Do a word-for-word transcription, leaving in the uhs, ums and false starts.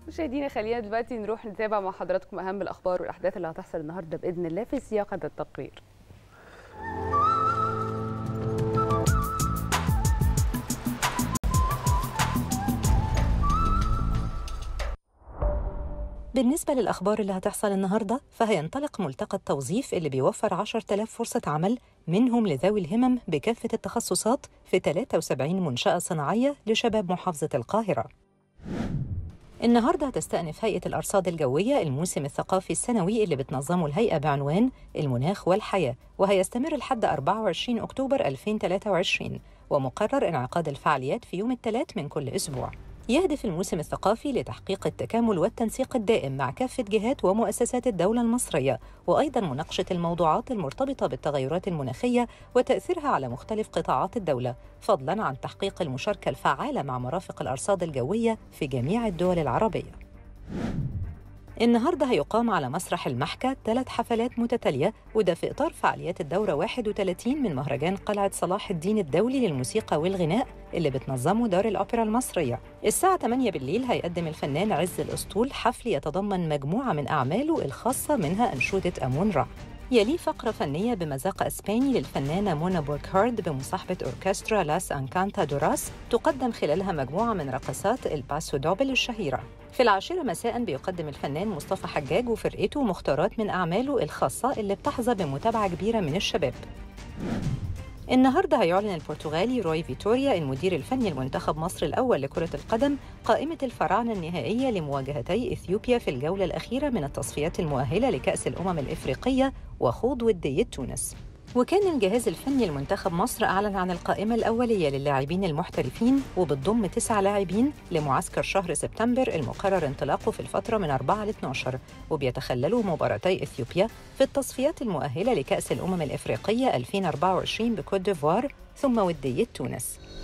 مشاهدينا خلينا دلوقتي نروح نتابع مع حضراتكم أهم الأخبار والأحداث اللي هتحصل النهارده بإذن الله في سياق هذا التقرير. بالنسبة للأخبار اللي هتحصل النهاردة، فهينطلق ملتقى التوظيف اللي بيوفر عشرة آلاف فرصة عمل منهم لذوي الهمم بكافة التخصصات في ثلاثة وسبعين منشأة صناعية لشباب محافظة القاهرة. النهاردة هتستأنف هيئة الأرصاد الجوية الموسم الثقافي السنوي اللي بتنظمه الهيئة بعنوان المناخ والحياة، وهيستمر لحد أربعة وعشرين أكتوبر ألفين وثلاثة وعشرين، ومقرر انعقاد الفعاليات في يوم الثلاث من كل أسبوع. يهدف الموسم الثقافي لتحقيق التكامل والتنسيق الدائم مع كافة جهات ومؤسسات الدولة المصرية، وأيضاً مناقشة الموضوعات المرتبطة بالتغيرات المناخية وتأثيرها على مختلف قطاعات الدولة، فضلاً عن تحقيق المشاركة الفعالة مع مرافق الأرصاد الجوية في جميع الدول العربية. النهارده هيقام على مسرح المحكة ثلاث حفلات متتالية، وده في إطار فعاليات الدورة واحد وثلاثين من مهرجان قلعة صلاح الدين الدولي للموسيقى والغناء اللي بتنظمه دار الأوبرا المصرية. الساعة ثمانية بالليل هيقدم الفنان عز الأسطول حفل يتضمن مجموعة من أعماله الخاصة منها أنشودة أمون را. يليه فقرة فنية بمذاق أسباني للفنانة مونا بوركهارد بمصاحبة أوركسترا لاس أنكانتا دوراس، تقدم خلالها مجموعة من رقصات الباسو دوبل الشهيرة. في العاشرة مساء بيقدم الفنان مصطفى حجاج وفرقته مختارات من أعماله الخاصة اللي بتحظى بمتابعة كبيرة من الشباب. النهارده هيعلن البرتغالي روي فيتوريا المدير الفني لمنتخب مصر الأول لكرة القدم قائمة الفراعنة النهائية لمواجهتي إثيوبيا في الجولة الأخيرة من التصفيات المؤهلة لكأس الأمم الإفريقية وخوض ودية تونس. وكان الجهاز الفني لمنتخب مصر أعلن عن القائمة الأولية للاعبين المحترفين، وبتضم تسع لاعبين لمعسكر شهر سبتمبر المقرر انطلاقه في الفترة من أربعة ل اثناشر، وبيتخللوا مباراتي إثيوبيا في التصفيات المؤهلة لكأس الأمم الإفريقية ألفين وأربعة وعشرين بكوت ديفوار ثم ودية تونس.